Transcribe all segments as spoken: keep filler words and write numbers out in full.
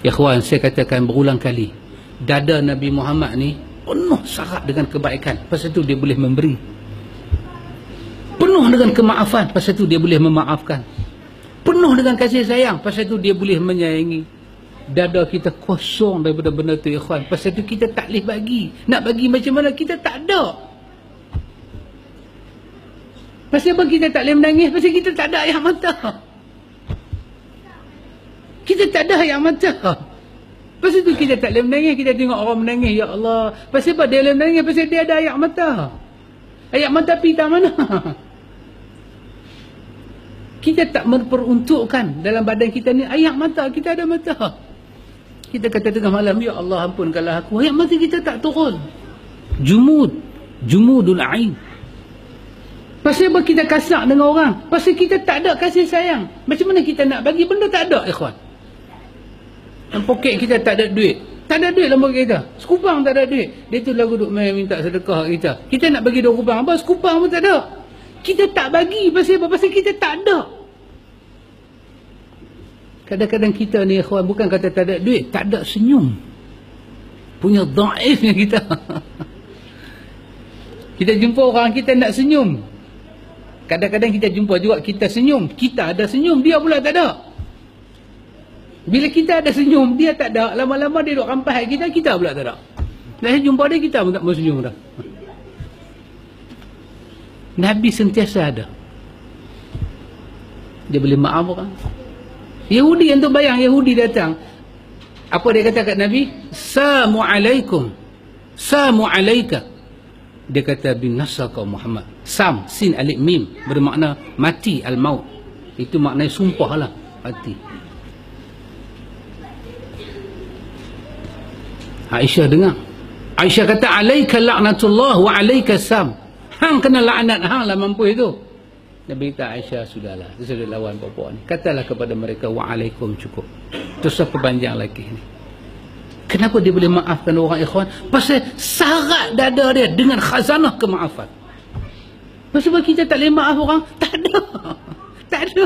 Ikhwan, saya katakan berulang kali, dada Nabi Muhammad ni penuh syarat dengan kebaikan, pasal tu dia boleh memberi. Penuh dengan kemaafan, pasal tu dia boleh memaafkan. Penuh dengan kasih sayang, pasal tu dia boleh menyayangi. Dada kita kosong daripada benda tu, ikhwan, pasal tu kita tak boleh bagi. Nak bagi macam mana, kita tak ada. Pasal apa kita tak boleh menangis? Pasal kita tak ada air mata. Kita tak ada air mata. Pasal tu kita tak boleh menangis. Kita tengok orang menangis, ya Allah. Pasal apa dia boleh menangis? Pasal dia ada air mata. Air mata pita mana? Kita tak memperuntukkan dalam badan kita ni air mata. Kita ada mata. Kita kata tengah malam, ya Allah ampunkanlah aku. Air mata kita tak turun. Jumud. Jumudul ain. Pasal apa kita kasar dengan orang? Pasal kita tak ada kasih sayang. Macam mana kita nak bagi benda tak ada, ikhwan? Dalam poket kita tak ada duit. Tak ada duit dalam poket kita. Sekupang tak ada duit. Dia tu lagu duk main minta sedekah kita. Kita nak bagi dua kupang. Apa? Sekupang pun tak ada. Kita tak bagi. Pasal apa? Pasal kita tak ada. Kadang-kadang kita ni, ikhwan, bukan kata tak ada duit. Tak ada senyum. Punya dhaifnya kita. Kita jumpa orang, kita nak senyum. Kadang-kadang kita jumpa juga, kita senyum. Kita ada senyum, dia pula tak ada. Bila kita ada senyum, dia tak ada. Lama-lama dia duk rampas kita, kita pula tak ada. Dah jumpa dia, kita pun tak mau senyum dah. Nabi sentiasa ada. Dia boleh maaf orang. Yahudi yang tu bayang, Yahudi datang. Apa dia kata kat Nabi? Samu alaikum. Samu alaika. Dia kata binasaka Muhammad. Sam, sin alif mim, bermakna mati, al-maut. Itu maknanya sumpah lah, mati. Aisyah dengar. Aisyah kata alaika la'natullah wa alaika sam. Hang kena laknat, hang lah mampu itu. Nabi kata Aisyah sudahlah, dia sudah lawan bapak ni. Katalah kepada mereka wa alaikum cukup. Terus apa panjang lagi ni. Kenapa dia boleh maafkan orang, ikhwan? Pasal syarat dada dia dengan khazanah kemaafan. Pasal kita tak boleh maaf orang? Tak ada. Tak ada.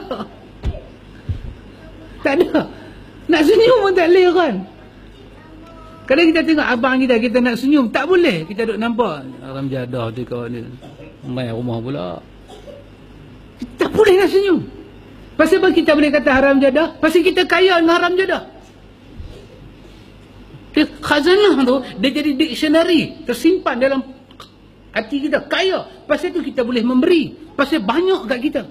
Tak ada. Nak senyum pun tak boleh, kan? Kadang kita tengok abang kita, kita nak senyum, tak boleh. Kita duduk nampak haram jadah tu kawan dia. Main rumah pula. Tak boleh nak senyum. Pasal apa kita boleh kata haram jadah? Pasal kita kaya dengan haram jadah. Khazanah tu, dia jadi dictionary, tersimpan dalam hati kita, kaya. Pasal tu kita boleh memberi. Pasal banyak kat kita.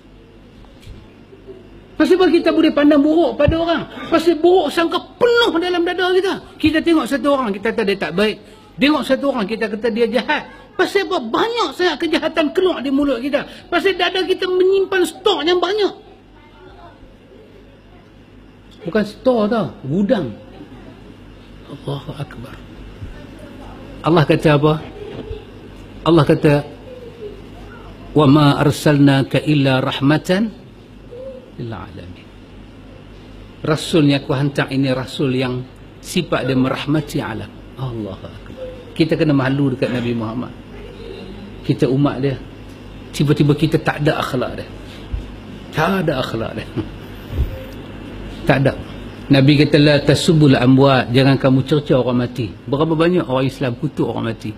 Pasal apa kita boleh pandang buruk pada orang? Pasal buruk sangka penuh dalam dada kita. Kita tengok satu orang, kita kata dia tak baik. Tengok satu orang, kita kata dia jahat. Pasal apa? Banyak sangat kejahatan keluar di mulut kita. Pasal dada kita menyimpan stok yang banyak. Bukan stok tau, gudang. Allahu Akbar. Allah kata apa? Allah kata wa ma arsalnaka illa rahmatan lil alamin. Rasul yang aku hantar ini rasul yang sifat dia merahmati alam. Allahu Akbar. Kita kena malu dekat Nabi Muhammad. Kita umat dia, tiba-tiba kita tak ada akhlak dia. Tak ada akhlak dia. Tak ada. Nabi kata la tasubul amwat, jangan kamu cerca orang mati. Berapa banyak orang Islam kutuk orang mati.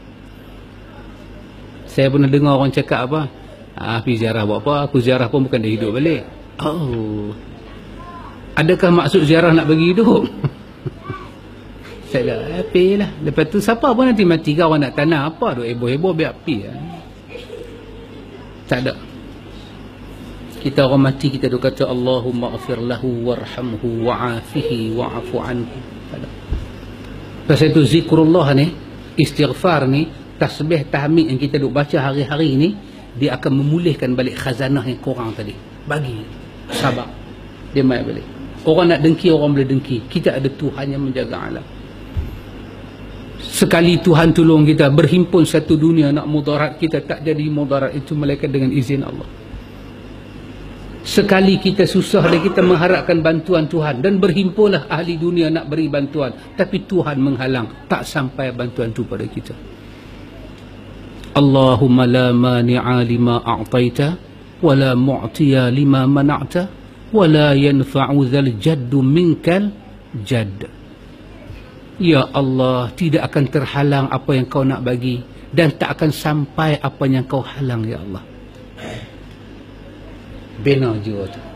Saya pernah dengar orang cakap apa? Ah, pergi ziarah buat apa? Aku ziarah pun bukan dia hidup balik. Oh. Adakah maksud ziarah nak bagi hidup? Saya dah happy lah. Lepas tu siapa pun nanti mati kau orang nak tanah apa tu heboh-heboh biar api lah. Tak ada. Kita orang mati kita duk kata Allahumma ghafir lahu warhamhu wa'afihi wa'afu anhu. Pasal itu zikrullah ni, istighfar ni, tasbih tahmid yang kita duk baca hari-hari ni, dia akan memulihkan balik khazanah yang kurang tadi. Bagi sabar, dia mai balik. Orang nak dengki, orang boleh dengki. Kita ada Tuhan yang menjaga alam. Sekali Tuhan tolong kita, berhimpun satu dunia nak mudarat kita, tak jadi mudarat itu melainkan dengan izin Allah. Sekali kita susah dan kita mengharapkan bantuan Tuhan, dan berhimpunlah ahli dunia nak beri bantuan, tapi Tuhan menghalang, tak sampai bantuan itu pada kita. Allahumma la mani'a lima a'taita wa la mu'tiya lima mana'ta wa la yanfa'u dhal jaddu minkal jad. Ya Allah, tidak akan terhalang apa yang kau nak bagi, dan tak akan sampai apa yang kau halang, ya Allah. Bina jiwa tu.